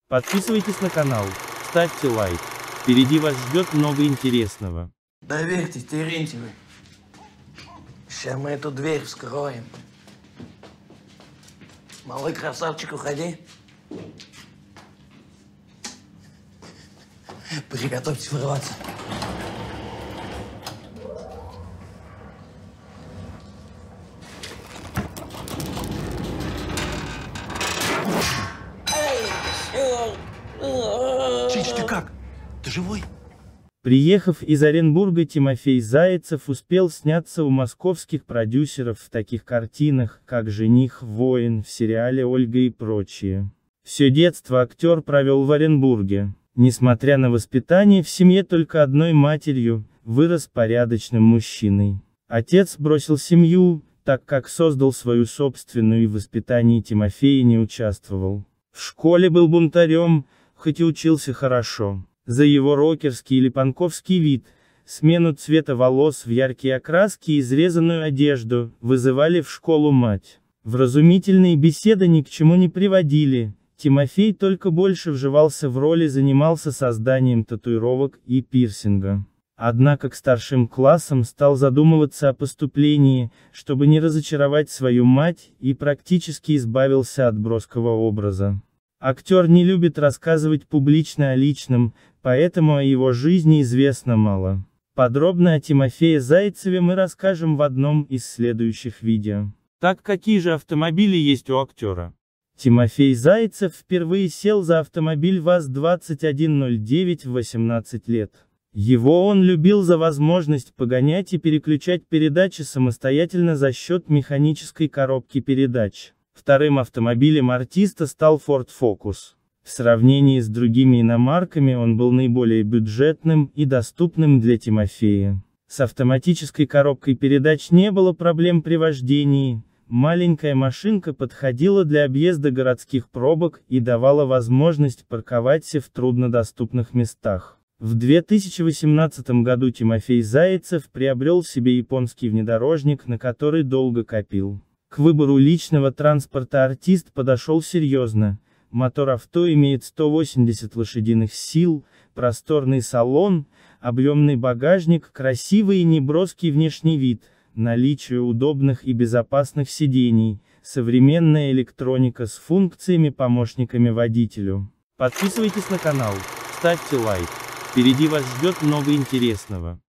Подписывайтесь на канал, ставьте лайк. Впереди вас ждет много интересного. Доверьтесь Терентьеву. Сейчас мы эту дверь вскроем. Малый красавчик, уходи. Приготовьтесь врываться. Чич, ты как? Ты живой? Приехав из Оренбурга, Тимофей Зайцев успел сняться у московских продюсеров в таких картинах, как «Жених», «Воин», в сериале «Ольга» и прочие. Все детство актер провел в Оренбурге. Несмотря на воспитание в семье только одной матерью, вырос порядочным мужчиной. Отец бросил семью, так как создал свою собственную и в воспитании Тимофея не участвовал. В школе был бунтарем, хоть и учился хорошо. За его рокерский или панковский вид, смену цвета волос в яркие окраски и изрезанную одежду, вызывали в школу мать. Вразумительные беседы ни к чему не приводили, Тимофей только больше вживался в роль и занимался созданием татуировок и пирсинга. Однако к старшим классам стал задумываться о поступлении, чтобы не разочаровать свою мать, и практически избавился от броского образа. Актер не любит рассказывать публично о личном, поэтому о его жизни известно мало. Подробно о Тимофее Зайцеве мы расскажем в одном из следующих видео. Так, какие же автомобили есть у актера? Тимофей Зайцев впервые сел за автомобиль ВАЗ-2109 в 18 лет. Его он любил за возможность погонять и переключать передачи самостоятельно за счет механической коробки передач. Вторым автомобилем артиста стал Ford Focus. В сравнении с другими иномарками он был наиболее бюджетным и доступным для Тимофея. С автоматической коробкой передач не было проблем при вождении, маленькая машинка подходила для объезда городских пробок и давала возможность парковаться в труднодоступных местах. В 2018 году Тимофей Зайцев приобрел себе японский внедорожник, на который долго копил. К выбору личного транспорта артист подошел серьезно. Мотор авто имеет 180 лошадиных сил, просторный салон, объемный багажник, красивый и неброский внешний вид, наличие удобных и безопасных сидений, современная электроника с функциями-помощниками водителю. Подписывайтесь на канал, ставьте лайк. Впереди вас ждет много интересного.